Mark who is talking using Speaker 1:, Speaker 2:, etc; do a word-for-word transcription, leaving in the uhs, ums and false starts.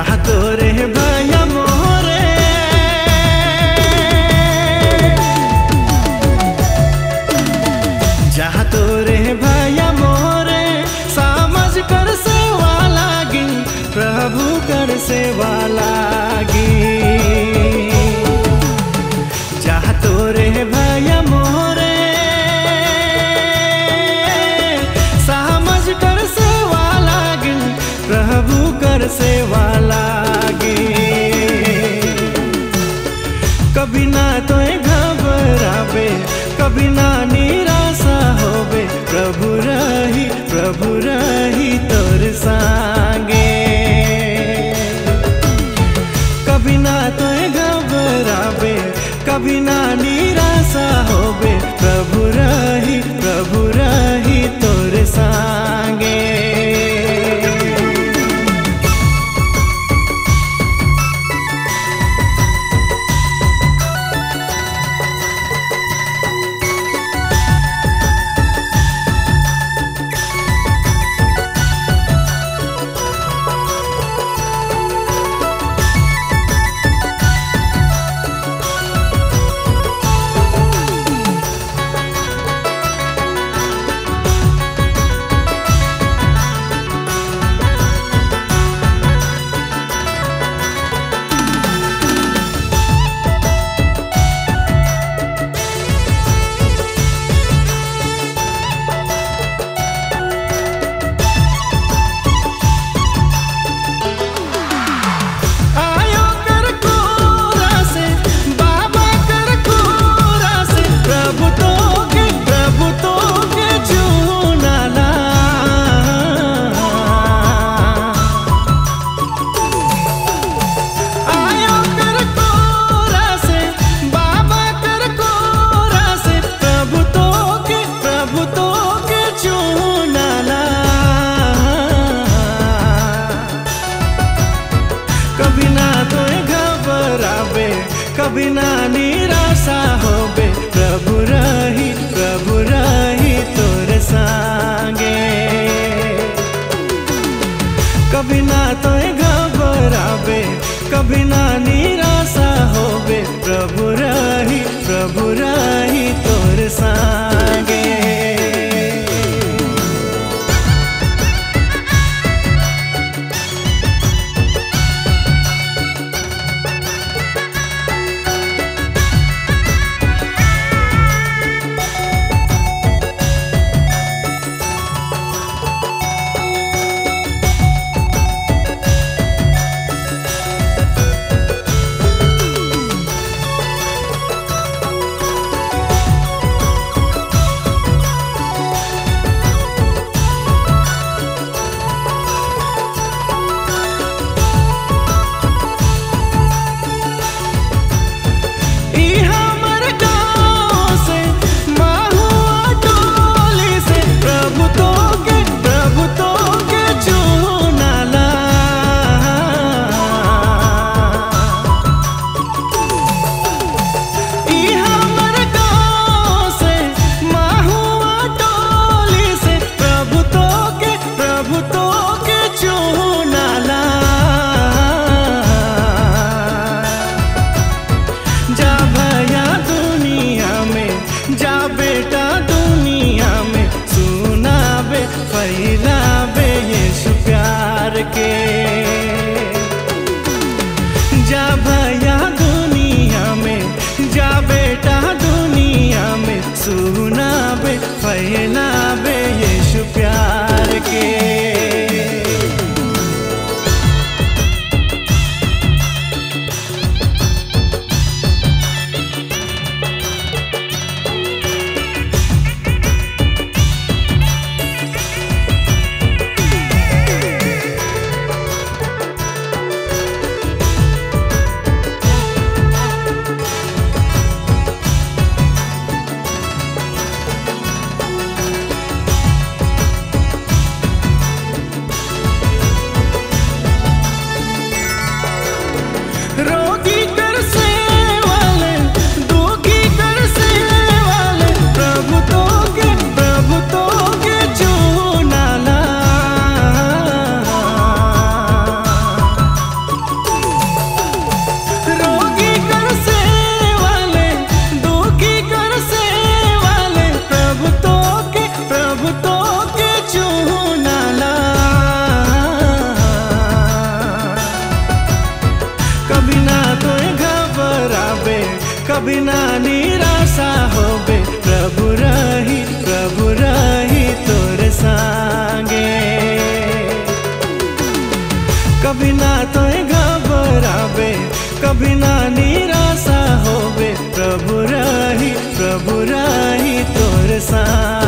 Speaker 1: जहाँ तोरे भैया मोरे जहाँ तोरे भैया मोरे समझ कर सेवा लागी प्रभु कर सेवा लागी। जहाँ तोरे भैया मोरे समझ कर सेवा लागी प्रभु कर सेवा लागी। कभी ना तो घबरावे कभी ना निराशा होवे प्रभु रही प्रभु रही तोर संगे। कभी ना तो घबरावे कभी ना निराशा होवे प्रभु रही प्रभु रही तोर संगे। कभी ना तो घबरावे कभी ना निराशा होवे प्रभु रही प्रभु रही तोर संगे। कभी ना तो घबरावे कभी ना निराशा होवे प्रभु रही प्रभु रही तोर संगे। कभी ना निराशा होबे प्रभु रही प्रभु रही तोर संगे। कभी ना तो घबराबे कभी ना निराशा होबे प्रभु रही प्रभु रही तोर संगे।